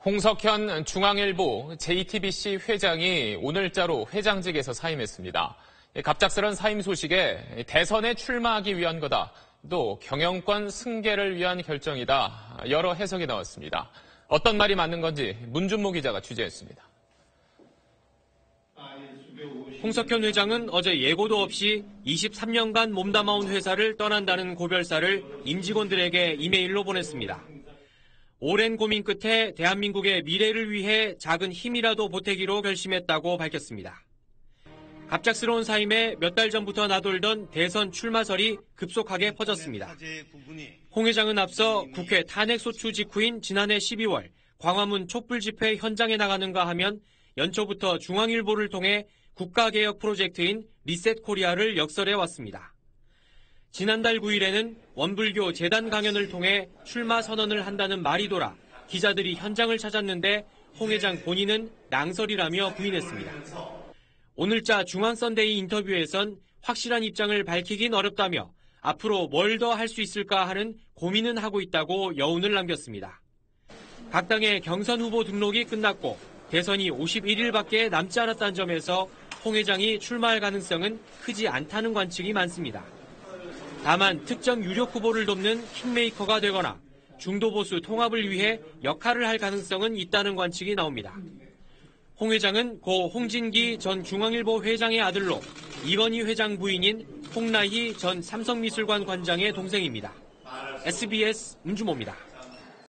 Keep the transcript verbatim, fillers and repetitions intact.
홍석현 중앙일보 제이티비씨 회장이 오늘자로 회장직에서 사임했습니다. 갑작스런 사임 소식에 대선에 출마하기 위한 거다, 또 경영권 승계를 위한 결정이다, 여러 해석이 나왔습니다. 어떤 말이 맞는 건지 문준모 기자가 취재했습니다. 홍석현 회장은 어제 예고도 없이 이십삼 년간 몸담아온 회사를 떠난다는 고별사를 임직원들에게 이메일로 보냈습니다. 오랜 고민 끝에 대한민국의 미래를 위해 작은 힘이라도 보태기로 결심했다고 밝혔습니다. 갑작스러운 사임에 몇 달 전부터 나돌던 대선 출마설이 급속하게 퍼졌습니다. 홍 회장은 앞서 국회 탄핵소추 직후인 지난해 십이월 광화문 촛불 집회 현장에 나가는가 하면 연초부터 중앙일보를 통해 국가개혁 프로젝트인 리셋코리아를 역설해왔습니다. 지난달 구일에는 원불교 재단 강연을 통해 출마 선언을 한다는 말이 돌아 기자들이 현장을 찾았는데 홍 회장 본인은 낭설이라며 부인했습니다. 오늘자 중앙선데이 인터뷰에선 확실한 입장을 밝히긴 어렵다며 앞으로 뭘 더 할 수 있을까 하는 고민은 하고 있다고 여운을 남겼습니다. 각 당의 경선 후보 등록이 끝났고 대선이 오십일 일밖에 남지 않았다는 점에서 홍 회장이 출마할 가능성은 크지 않다는 관측이 많습니다. 다만 특정 유력 후보를 돕는 킹메이커가 되거나 중도보수 통합을 위해 역할을 할 가능성은 있다는 관측이 나옵니다. 홍 회장은 고 홍진기 전 중앙일보 회장의 아들로 이건희 회장 부인인 홍라희 전 삼성미술관 관장의 동생입니다. 에스비에스 문준모입니다.